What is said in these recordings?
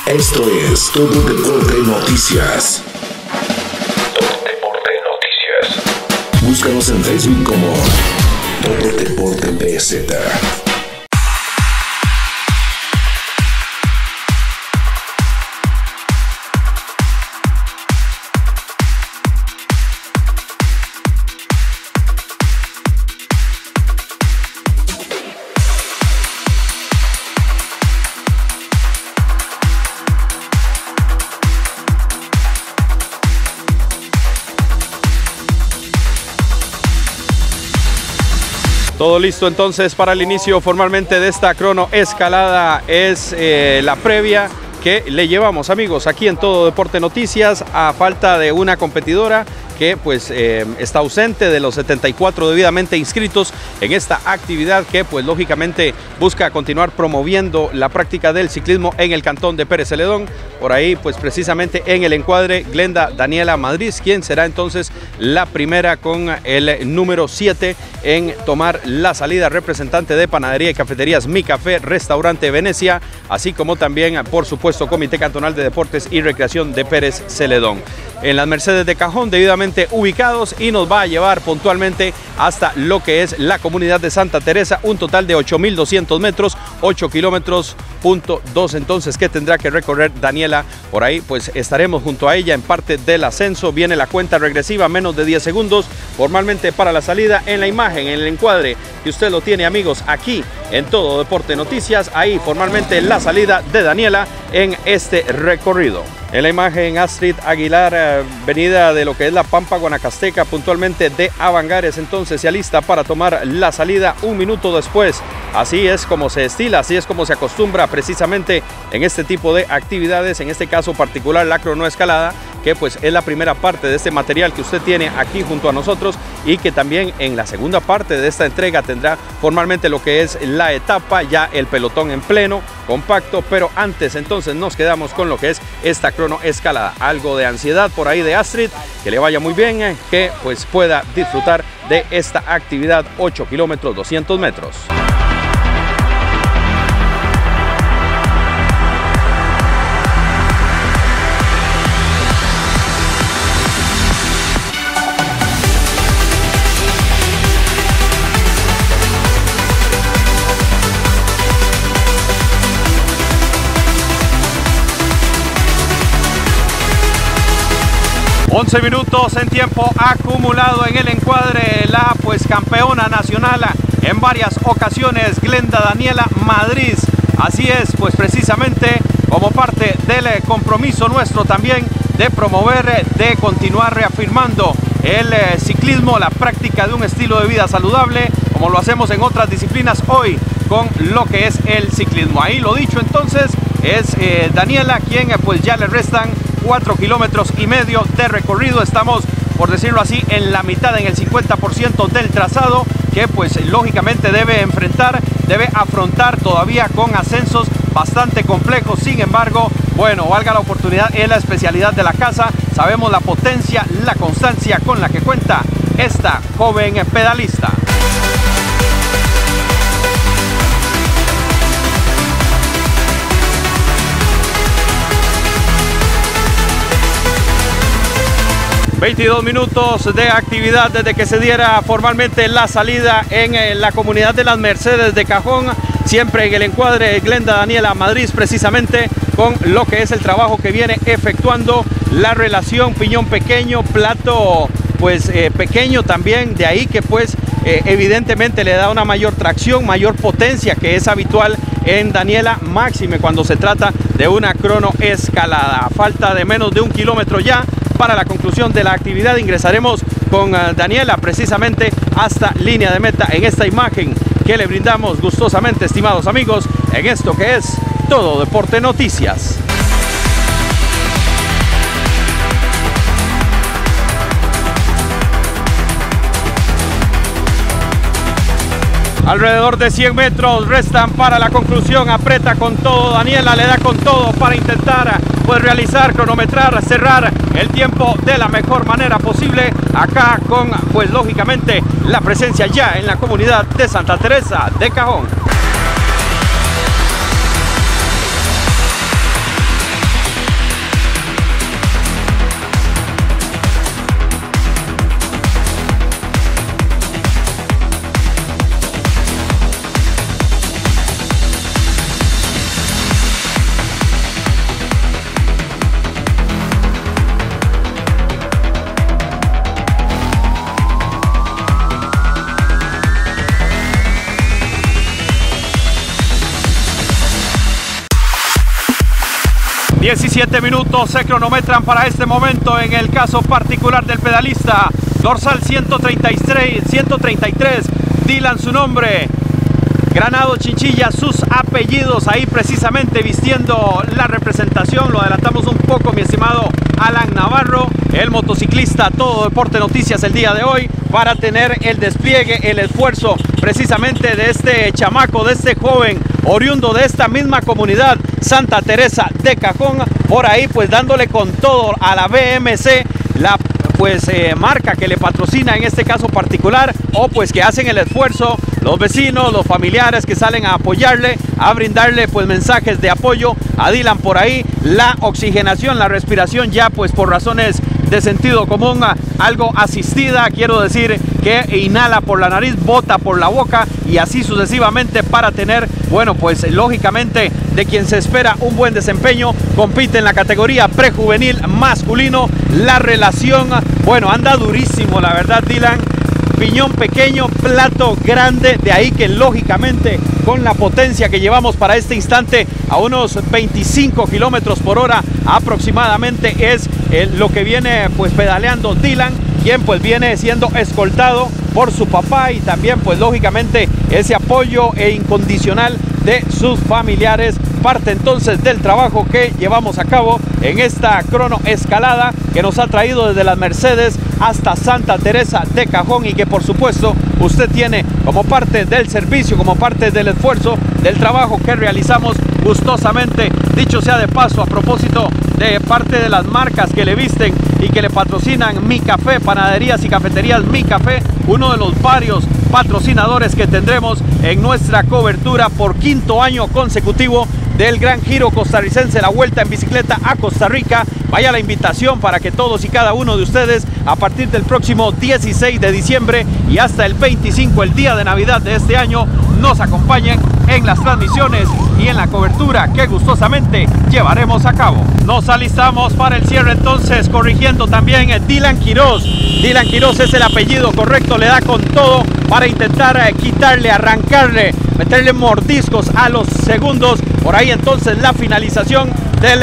Esto es Todo Deporte Noticias. Todo Deporte Noticias. Búscanos en Facebook como Todo Deporte BZ. Todo listo entonces para el inicio formalmente de esta crono escalada. Es la previa que le llevamos, amigos, aquí en Todo Deporte Noticias, a falta de una competidora que pues está ausente de los 74 debidamente inscritos en esta actividad que pues lógicamente busca continuar promoviendo la práctica del ciclismo en el cantón de Pérez Celedón. Por ahí pues precisamente en el encuadre Glenda Daniela Madrid, quien será entonces la primera con el número 7 en tomar la salida, representante de Panadería y Cafeterías Mi Café, Restaurante Venecia, así como también por supuesto Comité Cantonal de Deportes y Recreación de Pérez Celedón. En las Mercedes de Cajón debidamente ubicados, y nos va a llevar puntualmente hasta lo que es la comunidad de Santa Teresa, un total de 8.200 metros, 8 kilómetros, punto 2 entonces que tendrá que recorrer Daniela. Por ahí pues estaremos junto a ella en parte del ascenso. Viene la cuenta regresiva, menos de 10 segundos formalmente para la salida. En la imagen, en el encuadre que usted lo tiene, amigos, aquí en Todo Deporte Noticias, ahí formalmente la salida de Daniela en este recorrido. En la imagen, Astrid Aguilar, venida de lo que es la Pampa Guanacasteca, puntualmente de Avangares, entonces se alista para tomar la salida un minuto después. Así es como se estila, así es como se acostumbra precisamente en este tipo de actividades, en este caso particular la cronoescalada, que pues es la primera parte de este material que usted tiene aquí junto a nosotros, y que también en la segunda parte de esta entrega tendrá formalmente lo que es la etapa, ya el pelotón en pleno, compacto, pero antes entonces nos quedamos con lo que es esta cronoescalada. Algo de ansiedad por ahí de Astrid, que le vaya muy bien, que pues pueda disfrutar de esta actividad, 8 kilómetros, 200 metros. ...11 minutos en tiempo acumulado en el encuadre, la pues campeona nacional en varias ocasiones, Glenda Daniela Madrid. Así es, pues precisamente como parte del compromiso nuestro también de promover, de continuar reafirmando el ciclismo, la práctica de un estilo de vida saludable, como lo hacemos en otras disciplinas, hoy con lo que es el ciclismo. Ahí lo dicho entonces, es Daniela quien pues ya le restan 4 kilómetros y medio de recorrido. Estamos, por decirlo así, en la mitad, en el 50% del trazado, que pues lógicamente debe afrontar todavía con ascensos bastante complejos. Sin embargo, bueno, valga la oportunidad, es la especialidad de la casa. Sabemos la potencia, la constancia con la que cuenta esta joven pedalista. ...22 minutos de actividad desde que se diera formalmente la salida en la comunidad de las Mercedes de Cajón, siempre en el encuadre de Glenda Daniela Madrid, precisamente con lo que es el trabajo que viene efectuando, la relación piñón pequeño, plato pues pequeño también, de ahí que pues evidentemente le da una mayor tracción, mayor potencia, que es habitual en Daniela, máxime cuando se trata de una cronoescalada. A falta de menos de 1 kilómetro ya para la conclusión de la actividad, ingresaremos con Daniela precisamente hasta línea de meta en esta imagen que le brindamos gustosamente, estimados amigos, en esto que es Todo Deporte Noticias. Alrededor de 100 metros restan para la conclusión. Aprieta con todo Daniela, le da con todo para intentar pues realizar, cronometrar, cerrar el tiempo de la mejor manera posible. Acá con pues lógicamente la presencia ya en la comunidad de Santa Teresa de Cajón. 17 minutos se cronometran para este momento en el caso particular del pedalista. Dorsal 133, Dylan su nombre. Granado Chinchilla sus apellidos, ahí precisamente vistiendo la representación. Lo adelantamos un poco, mi estimado Alan Navarro, el motociclista Todo Deporte Noticias el día de hoy, para tener el despliegue, el esfuerzo precisamente de este chamaco, de este joven oriundo de esta misma comunidad, Santa Teresa de Cajón, por ahí pues dándole con todo a la BMC, la marca que le patrocina en este caso particular, o pues que hacen el esfuerzo los vecinos, los familiares que salen a apoyarle, a brindarle pues mensajes de apoyo a Dylan por ahí. La oxigenación, la respiración ya pues por razones de sentido común, algo asistida, quiero decir que inhala por la nariz, bota por la boca y así sucesivamente para tener, bueno pues lógicamente de quien se espera un buen desempeño. Compite en la categoría prejuvenil masculino. La relación, bueno, anda durísimo la verdad Dylan. Piñón pequeño, plato grande, de ahí que lógicamente con la potencia que llevamos para este instante a unos 25 kilómetros por hora aproximadamente es lo que viene pues pedaleando Dylan, quien pues viene siendo escoltado por su papá y también pues lógicamente ese apoyo incondicional de sus familiares. Parte entonces del trabajo que llevamos a cabo en esta crono escalada que nos ha traído desde las Mercedes hasta Santa Teresa de Cajón y que por supuesto usted tiene como parte del servicio, como parte del esfuerzo, del trabajo que realizamos gustosamente. Dicho sea de paso, a propósito de parte de las marcas que le visten y que le patrocinan Mi Café, panaderías y cafeterías Mi Café, uno de los varios patrocinadores que tendremos en nuestra cobertura por quinto año consecutivo del Gran Giro Costarricense, la Vuelta en Bicicleta a Costa Rica. Vaya la invitación para que todos y cada uno de ustedes a partir del próximo 16 de diciembre y hasta el 25, el día de Navidad de este año, nos acompañen en las transmisiones y en la cobertura que gustosamente llevaremos a cabo. Nos alistamos para el cierre entonces, corrigiendo también Dylan Quiroz. Dylan Quiroz es el apellido correcto, le da con todo para intentar quitarle, arrancarle, meterle mordiscos a los segundos. Por ahí entonces la finalización del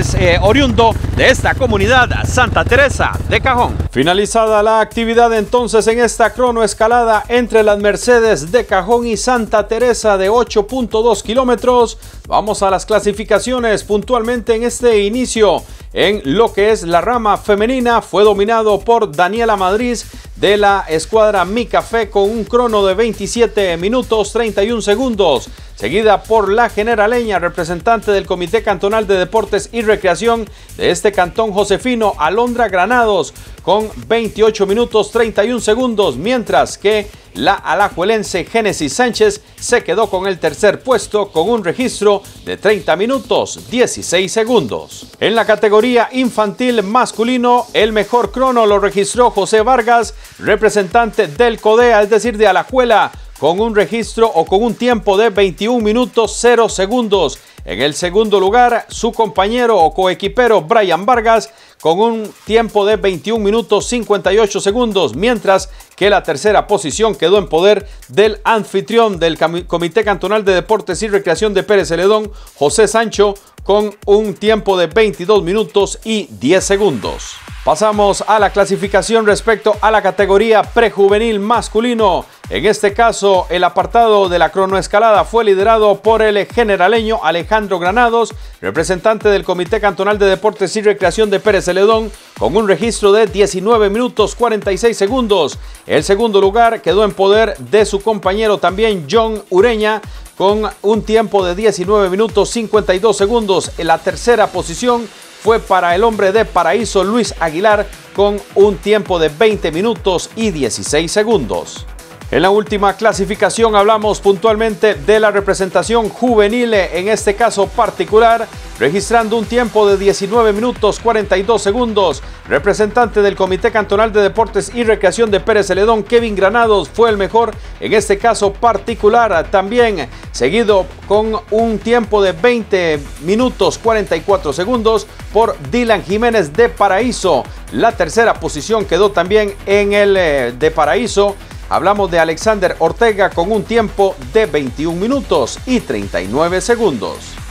oriundo de esta comunidad, Santa Teresa de Cajón. Finalizada la actividad entonces en esta cronoescalada entre las Mercedes de Cajón y Santa Teresa de 8.2 kilómetros. Vamos a las clasificaciones puntualmente en este inicio. En lo que es la rama femenina fue dominado por Daniela Madrid de la escuadra Mi Café con un crono de 27 minutos 31 segundos. Seguida por la generaleña, representante del Comité Cantonal de Deportes y Recreación de este cantón Josefino, Alondra Granados, con 28 minutos 31 segundos, mientras que la alajuelense Génesis Sánchez se quedó con el tercer puesto con un registro de 30 minutos 16 segundos. En la categoría infantil masculino, el mejor crono lo registró José Vargas, representante del CODEA, es decir, de Alajuela, con un registro o con un tiempo de 21 minutos 0 segundos. En el segundo lugar, su compañero o coequipero Brian Vargas con un tiempo de 21 minutos 58 segundos, mientras que la tercera posición quedó en poder del anfitrión del Comité Cantonal de Deportes y Recreación de Pérez Celedón, José Sancho, con un tiempo de 22 minutos y 10 segundos. Pasamos a la clasificación respecto a la categoría prejuvenil masculino. En este caso, el apartado de la cronoescalada fue liderado por el generaleño Alejandro Granados, representante del Comité Cantonal de Deportes y Recreación de Pérez Celedón, con un registro de 19 minutos 46 segundos. El segundo lugar quedó en poder de su compañero también John Ureña, con un tiempo de 19 minutos 52 segundos. En la tercera posición fue para el hombre de Paraíso, Luis Aguilar, con un tiempo de 20 minutos y 16 segundos. En la última clasificación hablamos puntualmente de la representación juvenil, en este caso particular, registrando un tiempo de 19 minutos 42 segundos. Representante del Comité Cantonal de Deportes y Recreación de Pérez Celedón, Kevin Granados, fue el mejor en este caso particular, también seguido con un tiempo de 20 minutos 44 segundos por Dylan Jiménez de Paraíso. La tercera posición quedó también en el de Paraíso. Hablamos de Alexander Ortega con un tiempo de 21 minutos y 39 segundos.